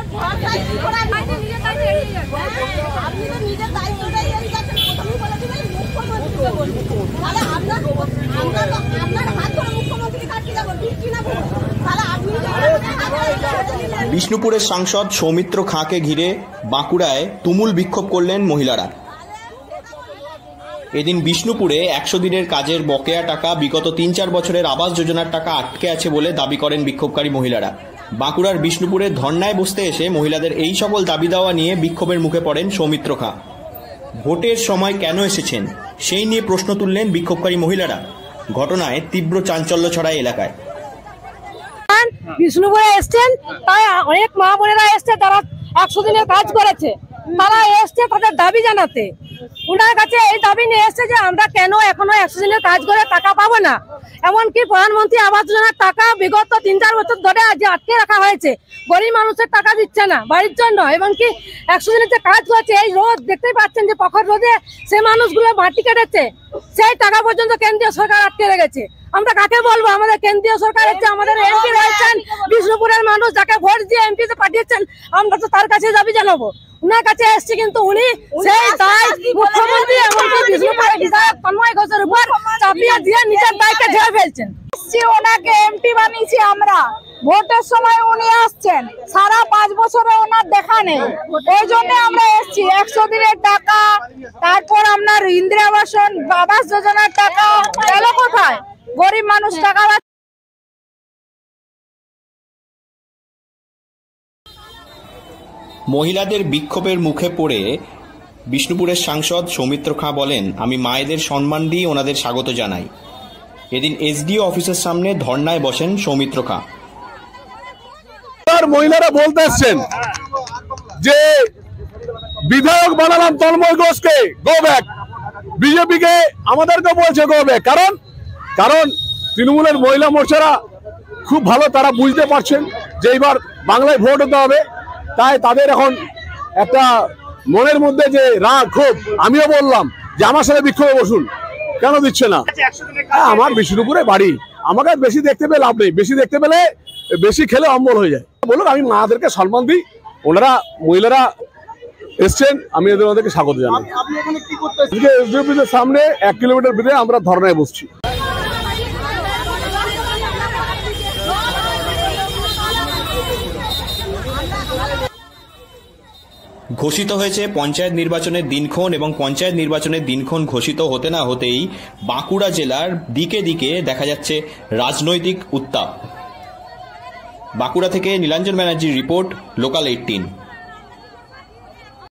বিষ্ণুপুরের সাংসদ সৌমিত্র খাঁকে ঘিরে বাঁকুড়ায় তুমুল বিক্ষোভ করলেন মহিলারা। এদিন বিষ্ণুপুরে 100 দিনের কাজের বকেয়া টাকা বিগত 3-4 বছরের আবাস যোজনার টাকা আটকে আছে বলে দাবি করেন বিক্ষোভকারী মহিলারা। বাঁকুড়ার বিষ্ণুপুরে ধর্নায় বসতে এসে মহিলাদের এই সকল দাবি দেওয়া নিয়ে বিক্ষোভের মুখে পড়েন সৌমিত্র খাঁ। ভোটের সময় কেন এসেছেন সেই নিয়ে প্রশ্ন তুললেন বিক্ষোভকারী মহিলারা। ঘটনায় তীব্র চাঞ্চল্য ছড়ায় এলাকায়। বিষ্ণুপুরে এসছেন, তাই অনেক মা বোনেরা এসছে, তারা 100 দিনের কাজ করেছে, তারা এসছে তাদের দাবি জানাতে। ওনার কাছে এই দাবি নিয়ে এসছে যে আমরা কেন এখনো 100 দিনের কাজ করে টাকা পাবো না। এমনকি প্রধানমন্ত্রী আবাস যোজনার টাকা বিগত 3-4 বছর ধরে আজ আটকে রাখা হয়েছে, গরিব মানুষের টাকা দিচ্ছে না বাড়ির জন্য। এমনকি 100 দিনের যে কাজ করছে, এই রোদ দেখতেই পাচ্ছেন যে প্রখর রোদে সে মানুষগুলো মাটি কেটেছে, সেই টাকা পর্যন্ত কেন্দ্রীয় সরকার আটকে রেখেছে। আমরা কাকে বলবো? আমাদের কেন্দ্রীয় সরকার হচ্ছে, আমাদের এমপি রয়েছেন বিষ্ণুপুরের মানুষ, যাকে ভোট দিয়ে এমপিতে পাঠিয়েছেন, আমরা তো তার কাছে দাবি জানাবো। উনার কাছে এসছি, কিন্তু উনি সেই দায় মুখ্যমন্ত্রী এমনকি বিষ্ণুপুরের বিধায়ক তন্ময় ঘোষের উপর চাপিয়ে দিয়ে নিজের দায়কে ঝেড়ে ফেলছেন। ওনাকে এমপি বানিয়েছি আমরা, ভোটের সময় উনি আসছেন, সারা 5 বছরে ওনার দেখা নেই। ওই জন্য আমরা এসছি। 100 দিনের টাকা, তারপর আপনার ইন্দিরা আবাস যোজনার টাকা গেল কোথায়? গরিব মানুষ টাকা। মহিলাদের বিক্ষোভের মুখে পড়ে বিষ্ণুপুরের সাংসদ সৌমিত্র খাঁ বলেন, আমি মায়েদের সম্মান দিয়ে ওনাদের স্বাগত জানাই। এদিন এসডিও অফিসের সামনে ধর্নায় বসেন সৌমিত্র খাঁ। মহিলারা বলতে এসছেন যে বিধায়ক বানালাম তন্ময় ঘোষকে, গো ব্যাক। বিজেপিকে আমাদেরকে বলছে গো ব্যাক, কারণ তৃণমূলের মহিলা মোর্চারা খুব ভালো, তারা বুঝতে পারছেন যে এইবার বাংলায় ভোট হতে হবে, তাই তাদের এখন একটা মনের মধ্যে যে রাগ ক্ষোভ। আমিও বললাম যে আমার সাথে বিক্ষোভে বসুন, কেন দিচ্ছে না? আমার বিষ্ণুপুরে বাড়ি, আমাকে বেশি দেখতে পেলে লাভ নেই, বেশি দেখতে পেলে বেশি খেলে অম্বল হয়ে যায়। বলুন, আমি মাদেরকে সম্মান দিই, ওনারা মহিলারা এসছেন, আমি ওদেরকে স্বাগত জানাই। এসডিও অফিসের সামনে 1 কিলোমিটার ভিতরে আমরা ধর্নায় বসছি। ঘোষিত হয়েছে পঞ্চায়েত নির্বাচনের দিনক্ষণ, এবং পঞ্চায়েত নির্বাচনের দিনক্ষণ ঘোষিত হতে না হতেই বাঁকুড়া জেলার দিকে দিকে দেখা যাচ্ছে রাজনৈতিক উত্তাপ। বাঁকুড়া থেকে নীলাঞ্জন ব্যানার্জির রিপোর্ট, লোকাল 18।